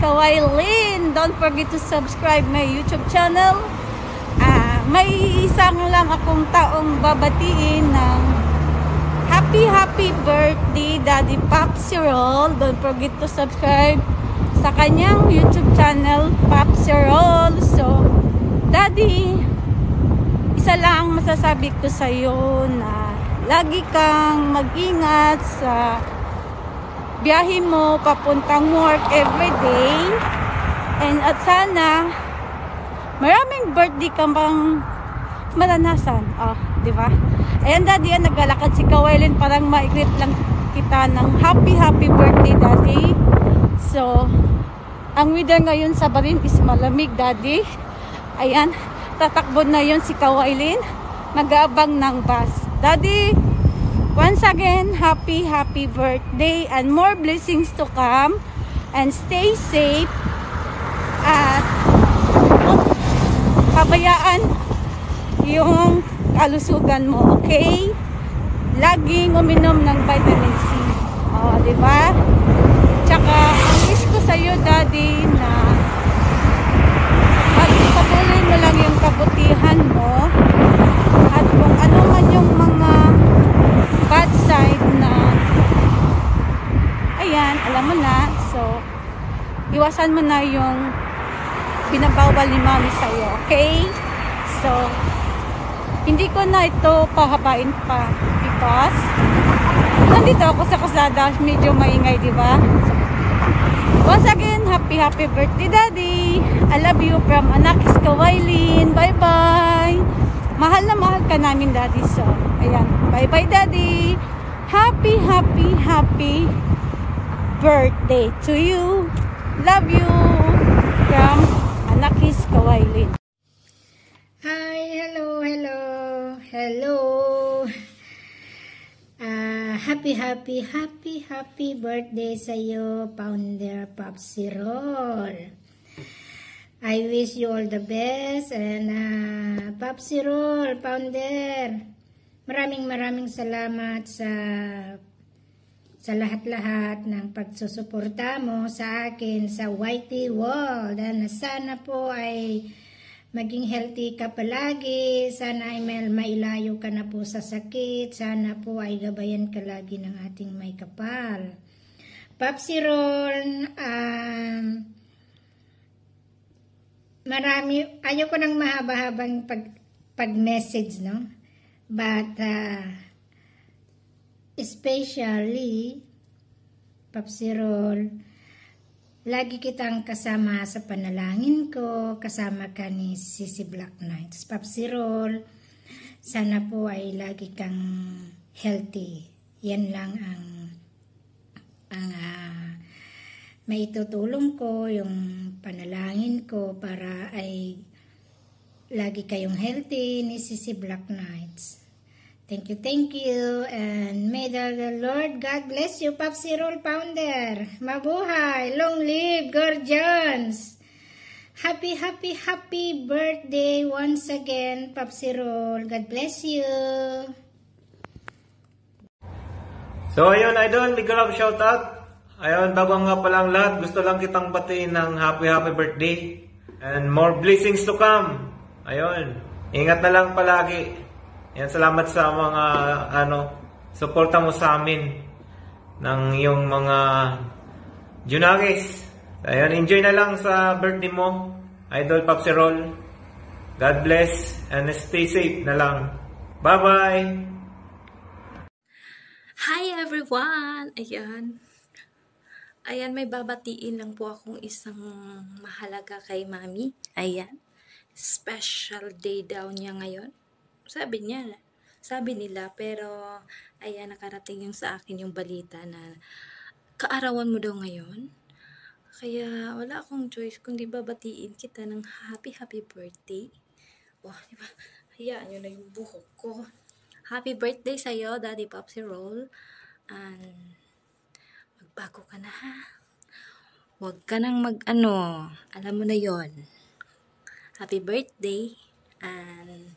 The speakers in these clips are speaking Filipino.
Kawailin. Don't forget to subscribe my YouTube channel. May isang lang akong taong babatiin ng happy birthday Daddy Popsy Roll. Don't forget to subscribe sa kanyang YouTube channel Popsy Roll. So Daddy, isa lang masasabi ko sa iyo na lagi kang mag-ingat sa biyahe mo papuntang work everyday. And at sana maraming birthday kang bang maranasan. Di ba? Ayan Daddy, naglalakad si Kawailin, parang ma-greet lang kita ng happy birthday Daddy. So ang weather ngayon sa Barin is malamig Daddy. Ayan, tatakbo na yun si Kawailin, mag-aabang ng bus. Daddy, once again, happy birthday and more blessings to come, and stay safe at pabayaan yung kalusugan mo, okay? Laging uminom ng vitamin C. Di ba? Tsaka ang wish ko sa iyo Daddy na patuloy mo lang yung kabutihan mo, at kung ano man yung mga bad side na ayan, alam mo na. So iwasan mo na yung binabawal ni Mami sa'yo, okay? So hindi ko na ito pahabain pa because nandito ako sa kasada, medyo maingay, diba? So, once again, happy birthday Daddy. I love you from Anakis Kawailin. Bye bye. Mahal na mahal ka namin Daddy. So ayan, bye bye Daddy. Happy birthday to you. Love you from Anakis Kawailin. Hi, hello. Happy birthday sa iyo, Founder Popsy Roll. I wish you all the best, and Popsy Roll, Founder, maraming salamat sa lahat-lahat ng pagsusuporta mo sa akin sa YT World. And sana po ay maging healthy ka palagi. Sana ay mailayo ka na po sa sakit. Sana po ay gabayan ka lagi ng ating may kapal. Popsy Roll, ayoko ng mahaba-habang pag-message, no? But, especially, Popsy Roll, lagi kitang kasama sa panalangin ko, kasama ka ni Sissy Black Knight. Popsy Roll, sana po ay lagi kang healthy. Yan lang ang maitutulong ko, yung panalangin ko para ay lagi kayong healthy ni Sissy Black Knights. Thank you, and may the Lord God bless you, Popsy Roll Founder. Mabuhay, long live, Gorgeons. Happy birthday once again, Popsy Roll. God bless you. So ayun idol, big love shout out. Ayun, bago nga palang lahat, gusto lang kitang batiin ng happy birthday and more blessings to come. Ayun, ingat na lang palagi. Yan, salamat sa mga suporta mo sa amin ng iyong mga Junagis. Ayun, enjoy na lang sa birthday mo, Idol Popsy Roll. God bless and stay safe na lang. Bye-bye! Hi everyone! Ayan, may babatiin lang po akong isang mahalaga kay Mami. Ayan, special day daw niya ngayon. Sabi nila, pero ayan, nakarating yung sa akin yung balita na kaarawan mo daw ngayon. Kaya wala akong choice kundi babatiin kita ng happy birthday. Diba? Hayaan nyo na yung buhok ko. Happy birthday sa'yo, Daddy Popsy Roll. And magbago ka na ha. Huwag ka nang alam mo na yon. Happy birthday. And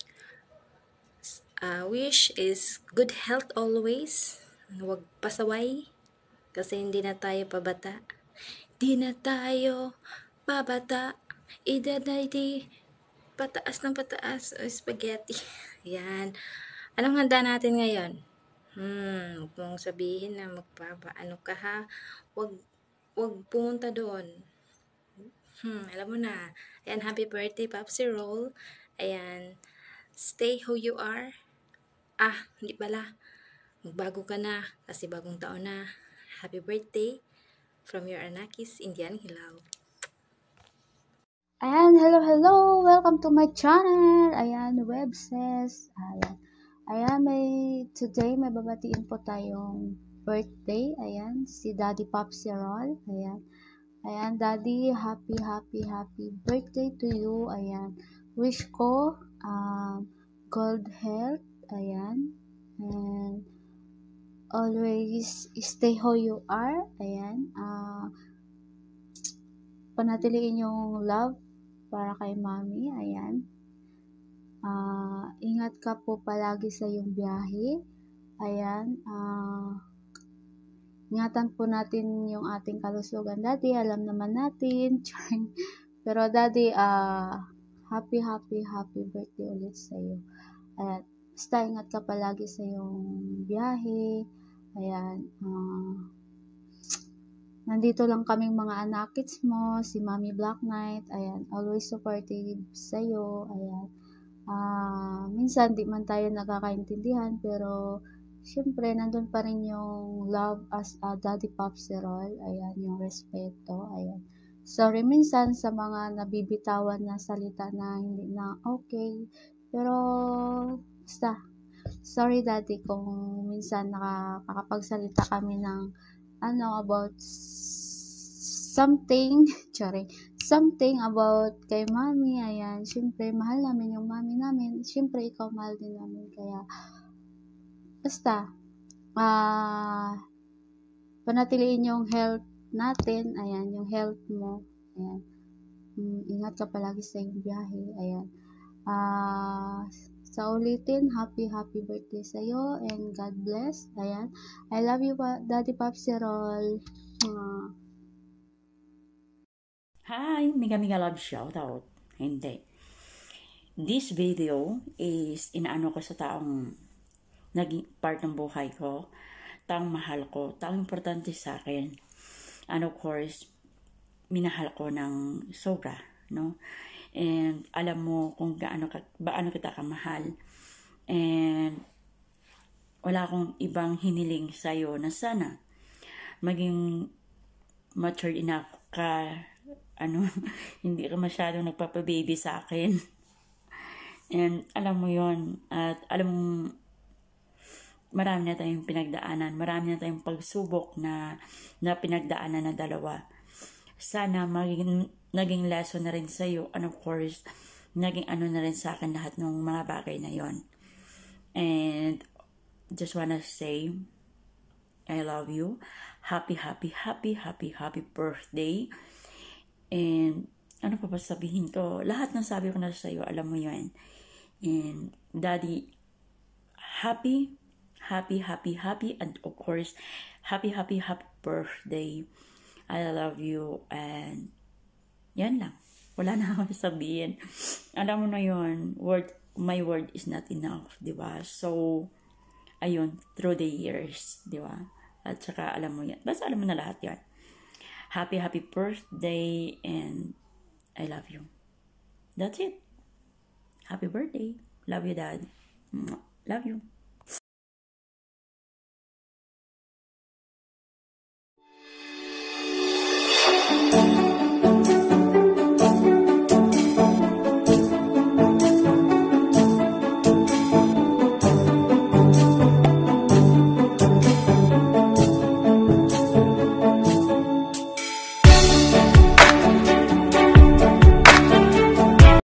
wish is good health always. Huwag pasaway kasi hindi na tayo pabata. Di na tayo babata, edad na di pataas ng pataas o spaghetti. Yan. Anong handa natin ngayon? Huwag mong sabihin na magpapaano ka ha. Wag pumunta doon. Alam mo na. Ayan, happy birthday, Popsi Roll. Ayan, stay who you are. Hindi pala. Magbago ka na kasi bagong taon na. Happy birthday from your Anakis Indian Hilaw. Ayan, hello! Welcome to my channel! Ayan, Webses. Ayan, today may babatiin po tayong birthday. Ayan, si Daddy Popsi Roll. Ayan, Daddy, happy birthday to you. Ayan, wish ko good health. Ayan, and always stay who you are. Ayan, panatiliin yung love para kay Mami. Ayan. Ingat ka po palagi sa iyong biyahe. Ayan. Ingatan po natin yung ating kalusugan. Daddy, alam naman natin. Pero Daddy, happy birthday ulit sa iyo. Ayan. Basta ingat ka palagi sa iyong biyahe. Ayan. Nandito lang kaming mga anakits mo, si Mami Black Knight. Ayan, always supportive sa'yo. Ayan. Minsan di man tayo nakakaintindihan, pero syempre nandun pa rin yung love as Daddy Popsi Roll. Ayan, yung respeto. Ayan. Sorry minsan sa mga nabibitawan na salita na hindi na okay. Pero basta, sorry Daddy kung minsan nakakapagsalita kami ng about something about kay Mami. Ayan, syempre mahal namin yung Mami namin, syempre ikaw mahal din namin, kaya basta panatiliin yung health natin. Ayan, yung health mo. Ayan, ingat ka palagi sa iyong biyahe. Ayan, sa ulitin, happy birthday sa iyo and God bless. Ayan, I love you, Daddy Popsi Roll. Hi, Mega Love Shoutout. Hindi. This video is inaano ko sa taong naging part ng buhay ko, taong mahal ko, taong importante sa akin. And of course, minahal ko ng sobra, no? And alam mo kung gaano kita kamahal. And wala akong ibang hiniling sa'yo na sana maging mature enough ka, hindi ka masyadong nagpapababy sa akin. And alam mo yon, at alam mo, marami na tayong pinagdaanan, marami na tayong pagsubok na pinagdaanan na dalawa. Sana naging lesson na rin sa'yo, and of course, naging na rin sa akin lahat ng mga bagay na yon. And just wanna say, I love you. Happy birthday. And ano pa sabihin ko? Lahat ng sabi ko na sa'yo, alam mo yun. And Daddy, happy, and of course, happy birthday. I love you, and yan lang. Wala na akong sabihin. Alam mo na yun, my word is not enough, di ba? So, ayun, through the years, di ba? At saka alam mo yan. Basta alam mo na lahat yan. Happy birthday, and I love you. That's it. Happy birthday. Love you, Dad. Love you.